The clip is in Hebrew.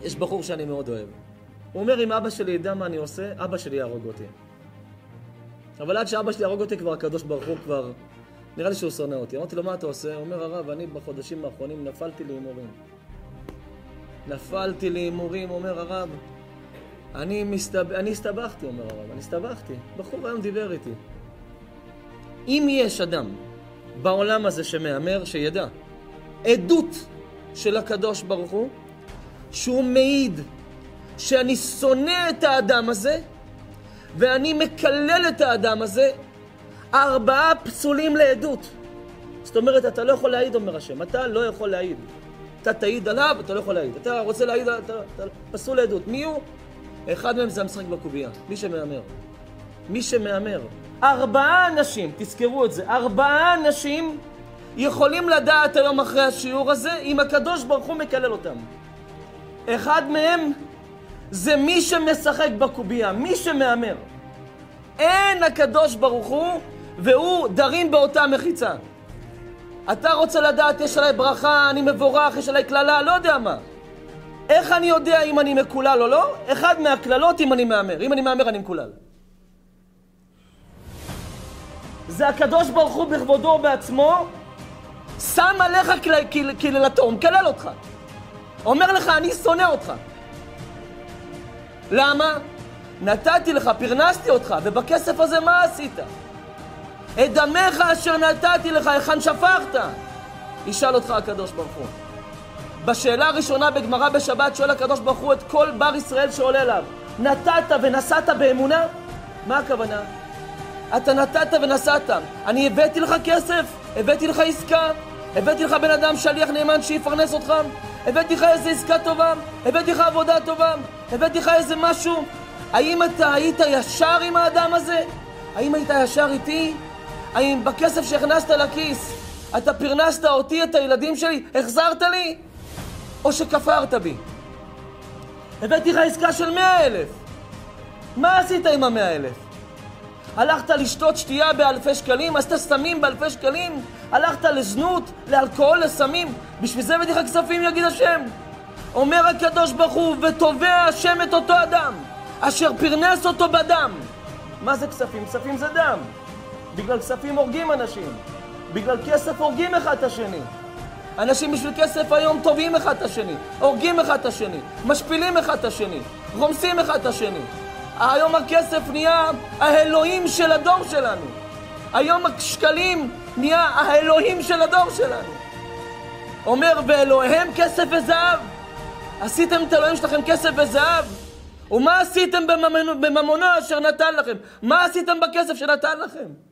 יש בחור שאני מאוד אוהב. הוא אומר, אם אבא שלי ידע מה אני עושה, אבא שלי יהרוג אותי. אבל עד שאבא שלי יהרוג אותי, כבר הקדוש ברוך הוא כבר... נראה לי שהוא שונא אותי. אמרתי לו, מה אתה עושה? הוא אומר, הרב, אני בחודשים האחרונים נפלתי להימורים. נפלתי להימורים, אומר הרב. אני הסתבכתי, אומר הרב, אני הסתבכתי. בחור היום דיבר איתי. אם יש אדם בעולם הזה שמאמר, שידע, עדות של הקדוש ברוך הוא, שהוא מעיד שאני שונא את האדם הזה, ואני מקלל את האדם הזה, 4 פסולים לעדות. זאת אומרת, אתה לא יכול להעיד, אומר השם, אתה לא יכול להעיד. אתה תעיד עליו, אתה לא יכול להעיד. אתה רוצה להעיד, אתה פסול לעדות. מי הוא? אחד מהם זה המשחק בקובייה, מי שמאמר. מי שמאמר. 4 אנשים, תזכרו את זה, 4 אנשים יכולים לדעת היום אחרי השיעור הזה, אם הקדוש ברוך הוא מקלל אותם. אחד מהם זה מי שמשחק בקובייה, מי שמאמר. אין הקדוש ברוך הוא, והוא דרים באותה מחיצה. אתה רוצה לדעת, יש עליי ברכה, אני מבורך, יש עליי כללה, לא יודע מה. איך אני יודע אם אני מקולל או לא? אחד מהכללות אם אני מאמר. אם אני מאמר, אני מקולל. זה הקדוש ברוך הוא בכבודו בעצמו, שם עליך קללתו, הוא מקלל אותך. אומר לך, אני שונא אותך. למה? נתתי לך, פרנסתי אותך, ובכסף הזה מה עשית? את דמך אשר נתתי לך, היכן שפכת? ישאל אותך הקדוש ברוך הוא. בשאלה הראשונה בגמרא בשבת שואל הקדוש ברוך הוא את כל בר ישראל שעולה אליו. נתת ונסעת באמונה? מה הכוונה? אתה נתת ונסעת. אני הבאתי לך כסף, הבאתי לך עסקה, הבאתי לך בן אדם שליח נאמן שיפרנס אותך, הבאתי לך איזה עסקה טובה, הבאתי לך עבודה טובה, הבאתי לך איזה משהו. האם אתה היית ישר עם האדם הזה? האם היית ישר איתי? האם בכסף שהכנסת לכיס אתה פרנסת אותי, את הילדים שלי, החזרת לי? או שכפרת בי? הבאתי לך עסקה של 100,000. מה עשית עם ה100,000? הלכת לשתות שתייה באלפי שקלים? עשת סמים באלפי שקלים? הלכת לזנות, לאלכוהול, לסמים? בשביל זה הבאתי לך כספים, יגיד השם. אומר הקדוש ברוך הוא, ותובע השם את אותו אדם אשר פרנס אותו בדם. מה זה כספים? כספים זה דם. בגלל כספים הורגים אנשים. בגלל כסף הורגים אחד את השני. אנשים בשביל כסף היום טובים אחד את השני, הורגים אחד את השני, משפילים אחד את השני, רומסים אחד את השני. היום הכסף נהיה האלוהים של הדור שלנו. היום השקלים נהיה האלוהים של הדור שלנו. אומר, ואלוהיהם כסף וזהב. עשיתם את אלוהים שלכם כסף וזהב? ומה עשיתם בממונו אשר נתן לכם? מה עשיתם בכסף שנתן לכם?